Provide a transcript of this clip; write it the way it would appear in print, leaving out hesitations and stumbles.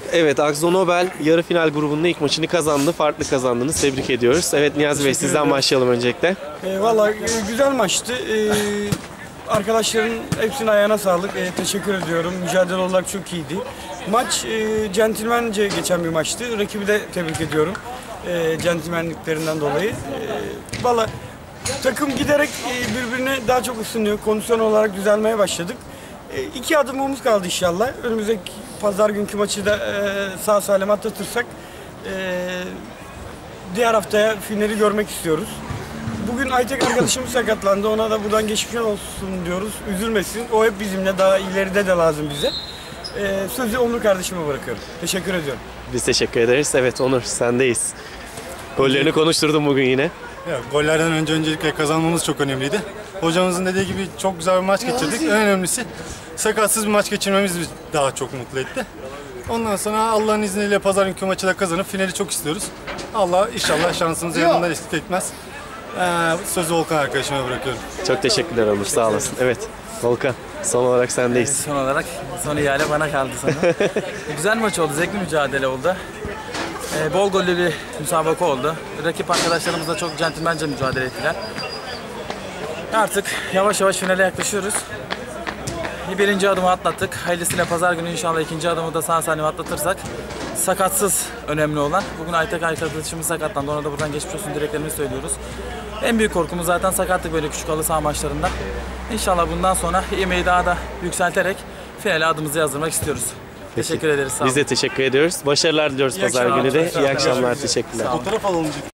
Evet, Akzo Nobel yarı final grubunda ilk maçını kazandı. Farklı kazandınız. Tebrik ediyoruz. Evet Niyazi Bey, sizden başlayalım öncelikle. Valla güzel maçtı. Arkadaşların hepsinin ayağına sağlık. Teşekkür ediyorum. Mücadele olarak çok iyiydi. Maç centilmence geçen bir maçtı. Rakibi de tebrik ediyorum. Centilmenliklerinden dolayı. Valla takım giderek birbirine daha çok ısınıyor. Kondisyon olarak düzelmeye başladık. 2 adımımız kaldı inşallah. Önümüzdeki pazar günkü maçı da sağ salim atlatırsak diğer haftaya finali görmek istiyoruz. Bugün Aytek arkadaşımız sakatlandı. Ona da buradan geçmiş olsun diyoruz. Üzülmesin. O hep bizimle. Daha ileride de lazım bize. Sözü Onur kardeşime bırakıyorum. Teşekkür ediyorum. Biz teşekkür ederiz. Evet Onur, sendeyiz. Gollerini konuşturdum bugün yine. Ya, gollerden öncelikle kazanmamız çok önemliydi. Hocamızın dediği gibi çok güzel bir maç geçirdik. En önemlisi sakatsız bir maç geçirmemiz bizi daha çok mutlu etti. Ondan sonra Allah'ın izniyle pazar günkü maçı da kazanıp finali çok istiyoruz. Allah inşallah şansımızı yanından eksik etmez. Sözü Volkan arkadaşıma bırakıyorum. Çok teşekkürler Onur, sağ olasın. Evet Volkan, son olarak sendeyiz. Son olarak son ihale bana kaldı sana. Güzel maç oldu, zevkli mücadele oldu. Bol gollü bir müsabaka oldu. Rakip arkadaşlarımız da çok centilmence mücadele ettiler. Artık yavaş yavaş finale yaklaşıyoruz. Birinci adımı atlattık. Hayırlısıyla pazar günü inşallah ikinci adımı da sağ salim atlatırsak sakatsız önemli olan. Bugün Aytek arkadaşımız sakatlandı. Ona da buradan geçmiş olsun dileklerimizi söylüyoruz. En büyük korkumuz zaten sakatlık böyle küçük halı saha maçlarında. İnşallah bundan sonra emeği daha da yükselterek finale adımızı yazdırmak istiyoruz. Teşekkür ederiz. Sağ olun. Biz de teşekkür ediyoruz. Başarılar diliyoruz pazar günü de. İyi akşamlar. Teşekkürler. Fotoğraf alalım.